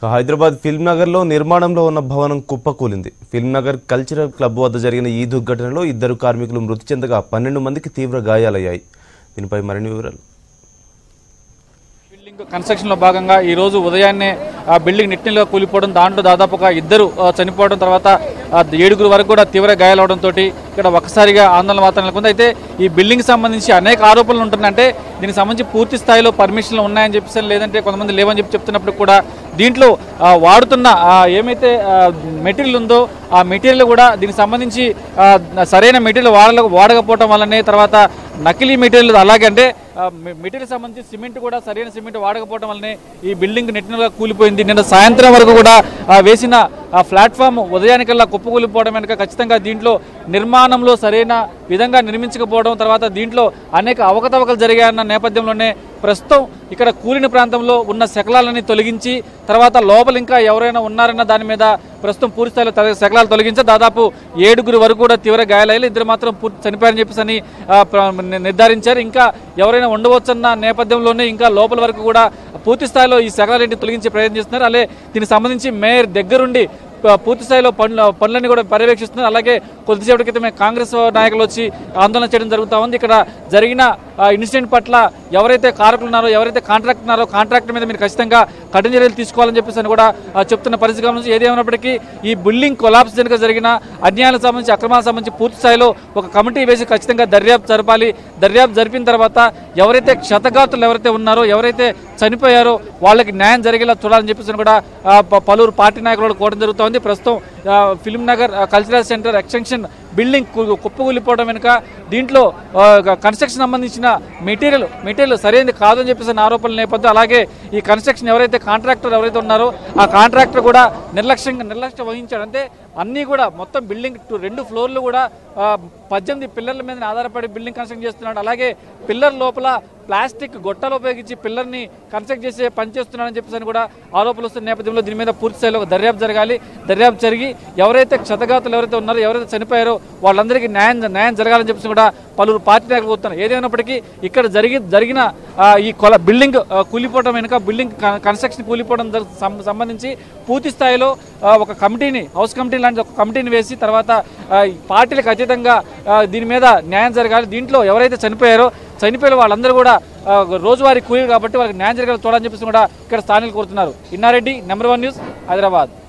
Hyderabad film నగర్లో నిర్మాణంలో ఉన్న భవనం కుప్పకూలింది. ఫిల్మ్ నగర్ కల్చరల్ క్లబ్ వద్ద జరిగిన ఈ దుర్ఘటనలో 2 కార్మికులు మృతి చెందగా 12 మందికి తీవ్ర గాయాలయ్యాయి. దీనిపై మరిన్ని వివరాలు. బిల్డింగ్ కన్స్ట్రక్షన్లో భాగంగా ఈ రోజు ఉదయాన్నే ఆ బిల్డింగ్ నిట్టిలో కూలిపోవడం, దాంట్లో దాదాపుగా 2 చనిపోవడం, తర్వాత 7 వరకు కూడా తీవ్ర గాయాలవడంతో ఇక్కడ ఒక్కసారిగా ఆందోళన వాతావరణం నెలకొంది. అయితే ఈ బిల్డింగ్ సంబంధించి అనేక ఆరోపణలు ఉంటున్నాయంటే దీనికి సంబంధించి పూర్తి స్థాయిలో పర్మిషన్లు ఉన్నాయని చెప్పేసి, లేదంటే కొంతమంది లేవని చెప్తున్నప్పుడు కూడా దీంట్లో వాడుతున్న ఏమైతే మెటీరియల్ ఉందో ఆ మెటీరియల్ కూడా దీనికి సంబంధించి సరైన మెటీరియల్ వాడకపోవడం వల్లనే, తర్వాత నకిలీ మెటీరియల్, అలాగే అంటే మెటీరియల్ సంబంధించి సిమెంట్ కూడా సరైన సిమెంట్ వాడకపోవడం వల్లనే ఈ బిల్డింగ్ నెట్టినగా కూలిపోయింది. నిన్న సాయంత్రం వరకు కూడా వేసిన ప్లాట్ఫామ్ ఉదయానికల్లా కుప్పకూలిపోవడం వెనుక ఖచ్చితంగా దీంట్లో నిర్మాణంలో సరైన విధంగా నిర్మించకపోవడం, తర్వాత దీంట్లో అనేక అవకతవకలు జరిగాయన్న నేపథ్యంలోనే ప్రస్తుతం ఇక్కడ కూలిన ప్రాంతంలో ఉన్న శకలాలని తొలగించి, తర్వాత లోపల ఇంకా ఎవరైనా ఉన్నారన్న దాని మీద ప్రస్తుతం పూర్తి స్థాయిలో శకలాలు తొలగించి దాదాపు 7 వరకు కూడా తీవ్ర గాయాలయ్యారు. 2 మాత్రం చనిపోయారని చెప్పేసి నిర్ధారించారు. ఇంకా ఎవరైనా ఉండవచ్చన్న నేపథ్యంలోనే ఇంకా లోపల వరకు కూడా పూర్తి స్థాయిలో ఈ శకలాలన్నింటినీ తొలగించే ప్రయత్నం చేస్తున్నారు. అలాగే దీనికి సంబంధించి మేయర్ దగ్గరుండి పూర్తి స్థాయిలో పనులన్నీ కూడా పర్యవేక్షిస్తున్నారు. అలాగే కొద్దిసేపటి క్రితమే కాంగ్రెస్ నాయకులు వచ్చి ఆందోళన చేయడం జరుగుతూ ఉంది. ఇక్కడ జరిగిన ఇన్సిడెంట్ పట్ల ఎవరైతే కారకులు ఉన్నారో, ఎవరైతే కాంట్రాక్ట్ ఉన్నారో కాంట్రాక్టర్ మీద మీరు ఖచ్చితంగా కఠిన చర్యలు తీసుకోవాలని చెప్పేసి కూడా చెప్తున్న పరిస్థితి గమనించి, ఏదేమైనప్పటికీ ఈ బిల్డింగ్ కొలాప్స్ కనుక జరిగిన అన్యాయాలకు సంబంధించి, అక్రమాలకు సంబంధించి పూర్తి స్థాయిలో ఒక కమిటీ వేసి ఖచ్చితంగా దర్యాప్తు జరపాలి. దర్యాప్తు జరిపిన తర్వాత ఎవరైతే క్షతగాతులు ఎవరైతే ఉన్నారో, ఎవరైతే చనిపోయారో వాళ్ళకి న్యాయం జరిగేలా చూడాలని చెప్పేసి కూడా పలువురు పార్టీ నాయకులు కోరడం జరుగుతోంది. ప్రస్తుతం film Nagar cultural centre extension building కుప్పకూలిపోవడం వెనుక దీంట్లో కన్స్ట్రక్షన్ సంబంధించిన మెటీరియల్ సరైనది కాదని చెప్పేసి ఆరోపణల నేపథ్యం, అలాగే ఈ కన్స్ట్రక్షన్ ఎవరైతే కాంట్రాక్టర్ ఎవరైతే ఉన్నారో ఆ కాంట్రాక్టర్ కూడా నిర్లక్ష్యం వహించాడు. అంటే అన్నీ కూడా మొత్తం బిల్డింగ్ 2 ఫ్లోర్లు కూడా 18 పిల్లర్ల మీద ఆధారపడి బిల్డింగ్ కన్స్ట్రక్ట్ చేస్తున్నాడు. అలాగే పిల్లర్ లోపల ప్లాస్టిక్ గొట్టాలు ఉపయోగించి పిల్లర్ని కన్స్ట్రక్ట్ చేసే పనిచేస్తున్నాడని చెప్పేసి కూడా ఆరోపణలు వస్తున్న నేపథ్యంలో దీని మీద పూర్తి స్థాయిలో దర్యాప్తు జరగాలి. దర్యాప్తు జరిగి ఎవరైతే క్షతగాతులు ఎవరైతే ఉన్నారో, ఎవరైతే చనిపోయారో వాళ్ళందరికీ న్యాయం జరగాలని చెప్పేసి కూడా పలువురు పార్టీ నాయకులు కోరుతున్నారు. ఏదైనప్పటికీ ఇక్కడ జరిగిన ఈ బిల్డింగ్ కూలిపోవడం వెనుక, బిల్డింగ్ కన్స్ట్రక్షన్ కూలిపోవడం సంబంధించి పూర్తి స్థాయిలో ఒక కమిటీని, హౌస్ కమిటీ లాంటి ఒక కమిటీని వేసి తర్వాత పార్టీలకు అతీతంగా దీని మీద న్యాయం జరగాలి. దీంట్లో ఎవరైతే చనిపోయారో వాళ్ళందరూ కూడా రోజువారీ కూలీలు కాబట్టి వాళ్ళకి న్యాయం జరగాలి చూడాలని చెప్పేసి కూడా ఇక్కడ స్థానికులు కోరుతున్నారు. Innareddy, No.1 news, Hyderabad.